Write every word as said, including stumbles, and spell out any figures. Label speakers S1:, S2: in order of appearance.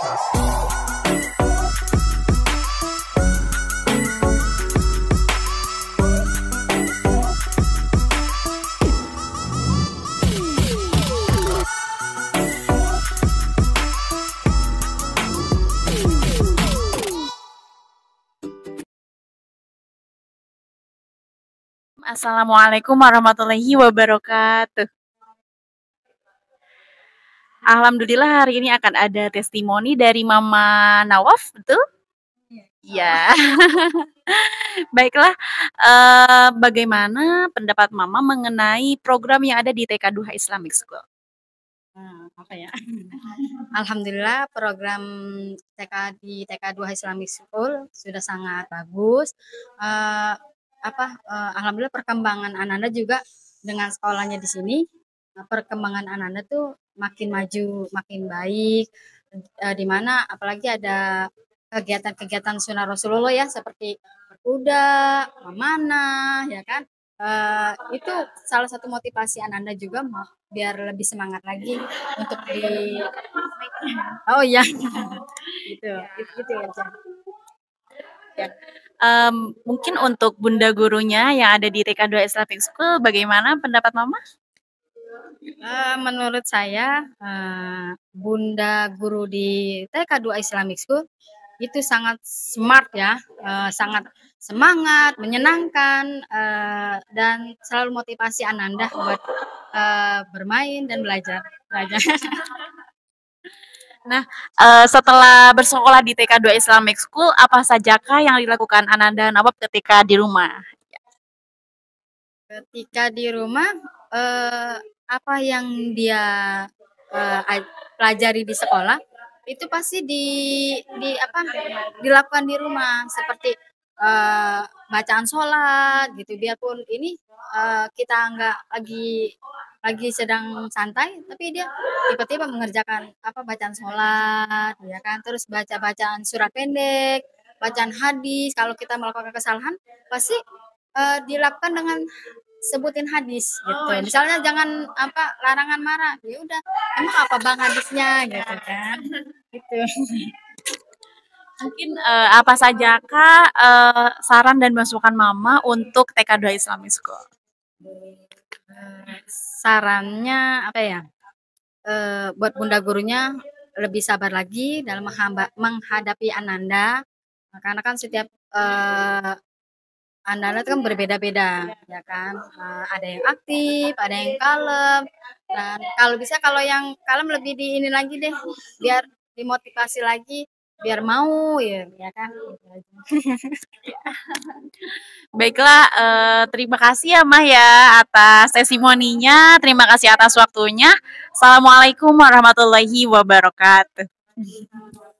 S1: Assalamualaikum warahmatullahi wabarakatuh. Alhamdulillah hari ini akan ada testimoni dari Mama Nawaf, betul? Iya. Baiklah, eee, bagaimana pendapat Mama mengenai program yang ada di T K Duha Islamic School?
S2: Nah, apa ya? Alhamdulillah program T K di T K Duha Islamic School sudah sangat bagus. Eee, apa, eee, alhamdulillah perkembangan anak-anak juga dengan sekolahnya di sini, eee, perkembangan anak-anak tuh makin maju, makin baik, eee, di mana apalagi ada kegiatan-kegiatan sunnah Rasulullah ya seperti berkuda, memanah, ya kan. Eee, itu salah satu motivasi anak-anak juga mau biar lebih semangat lagi untuk di oh iya, gitu, it gitu aja.
S1: Ya, mmm, mungkin untuk bunda gurunya yang ada di T K Duha Islamic School bagaimana pendapat Mama?
S2: Eee, menurut saya, eee, bunda guru di T K Duha Islamic School itu sangat smart ya, eee, sangat semangat, menyenangkan, eee, dan selalu motivasi ananda buat, eee, bermain dan belajar belajar.
S1: Nah, eee, setelah bersekolah di T K Duha Islamic School, apa sajakah yang dilakukan Ananda Nawaf ketika di rumah? Ya.
S2: Ketika di rumah, eee, apa yang dia, eee, aj pelajari di sekolah, itu pasti di di apa, dilakukan di rumah seperti, eee, bacaan sholat gitu, biarpun ini, eee, kita nggak lagi lagi sedang santai, tapi dia tiba-tiba mengerjakan apa, bacaan sholat, ya kan, terus baca bacaan surat pendek, bacaan hadis, kalau kita melakukan kesalahan pasti, eee, dilakukan dengan sebutin hadis gitu. Misalnya jangan apa, larangan marah, ya udah, "Emang apa Bang hadisnya?" Gitu kan, gitu.
S1: Mungkin, eee, apa sajakah, eee, saran dan masukan Mama untuk T K Duha Islamic School?
S2: Eee, sarannya apa ya, eee, buat bunda gurunya lebih sabar lagi dalam menghamba menghadapi ananda, karena kan setiap, eee, ananda itu kan berbeda-beda, ya kan, eee, ada yang aktif, ada yang kalem, dan kalau bisa kalau yang kalem lebih di ini lagi deh, biar dimotivasi lagi, biar mau ya, ya kan, gitu aja.
S1: Baiklah, eee, terima kasih ya, Mah, ya, atas testimoninya, terima kasih atas waktunya. Assalamualaikum warahmatullahi wabarakatuh.